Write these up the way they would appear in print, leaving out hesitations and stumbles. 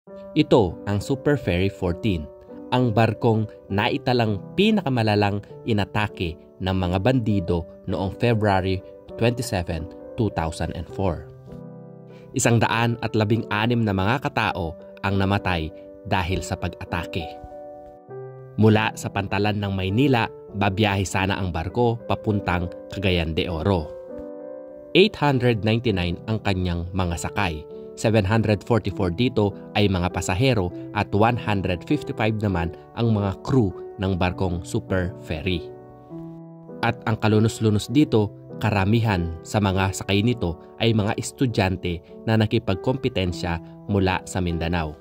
Ito ang Super Ferry 14, ang barkong naitalang pinakamalalang inatake ng mga bandido noong February 27, 2004. 116 na mga katao ang namatay dahil sa pag-atake. Mula sa pantalan ng Maynila, babiyahe sana ang barko papuntang Cagayan de Oro. 899 ang kanyang mga sakay. 744 dito ay mga pasahero at 155 naman ang mga crew ng barkong Super Ferry. At ang kalunos-lunos dito, karamihan sa mga sakay nito ay mga estudyante na nakipagkompetensya mula sa Mindanao.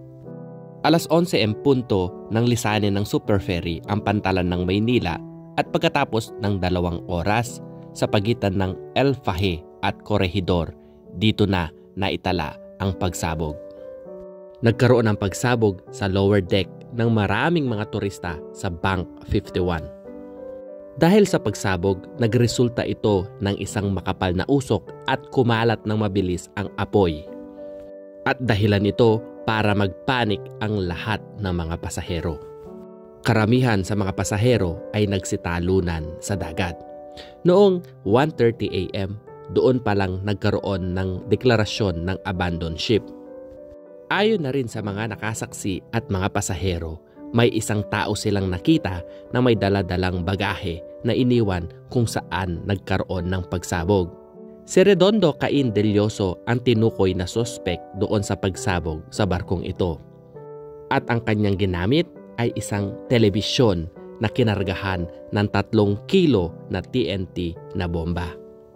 11:00 ng lisanin ng Super Ferry ang pantalan ng Maynila at pagkatapos ng 2 oras sa pagitan ng El Faje at Corregidor, dito na naitala ang pagsabog. Nagkaroon ng pagsabog sa lower deck ng maraming mga turista sa Bank 51. Dahil sa pagsabog, nagresulta ito ng isang makapal na usok at kumalat ng mabilis ang apoy. At dahilan ito para magpanik ang lahat ng mga pasahero. Karamihan sa mga pasahero ay nagsitalunan sa dagat. Noong 1:30 AM, doon pa lang nagkaroon ng deklarasyon ng abandon ship. Ayon na rin sa mga nakasaksi at mga pasahero, may isang tao silang nakita na may dala-dalang bagahe na iniwan kung saan nagkaroon ng pagsabog. Si Redondo Cain del Yoso ang tinukoy na suspect doon sa pagsabog sa barkong ito. At ang kanyang ginamit ay isang telebisyon na kinargahan ng 3 kilo na TNT na bomba.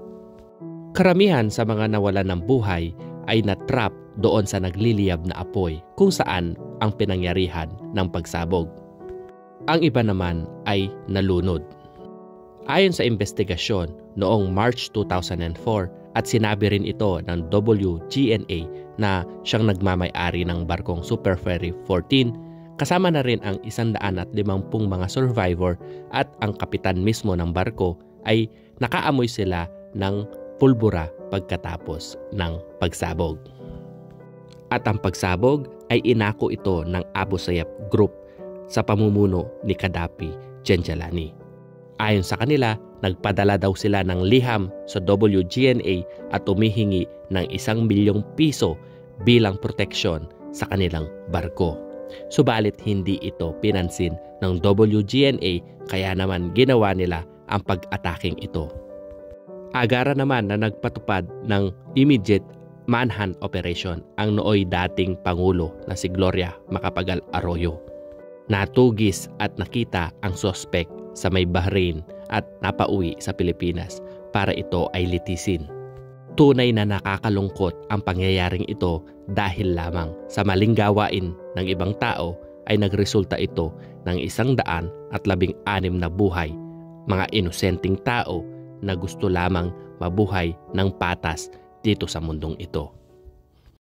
Karamihan sa mga nawalan ng buhay ay natrap doon sa nagliliyab na apoy kung saan ang pinangyarihan ng pagsabog. Ang iba naman ay nalunod. Ayon sa investigasyon noong March 2004 at sinabi rin ito ng WGNA na siyang nagmamay-ari ng barkong Super Ferry 14, kasama na rin ang 150 mga survivor at ang kapitan mismo ng barko ay nakaamoy sila ng pulbura pagkatapos ng pagsabog. At ang pagsabog ay inako ito ng Abu Sayyaf Group sa pamumuno ni Gaddafi Jenjalani. Ayon sa kanila, nagpadala daw sila ng liham sa WGNA at humihingi ng 1 milyong piso bilang proteksyon sa kanilang barko. Subalit hindi ito pinansin ng WGNA, kaya naman ginawa nila ang pag-ataking ito. Agara naman na nagpatupad ng immediate manhunt operation ang nooy dating Pangulo na si Gloria Macapagal Arroyo. Natugis at nakita ang suspect sa may Bahrain at napauwi sa Pilipinas para ito ay litisin. Tunay na nakakalungkot ang pangyayaring ito dahil lamang sa maling gawain ng ibang tao ay nagresulta ito ng 116 na buhay, mga inosenteng tao na gusto lamang mabuhay ng patas dito sa mundong ito.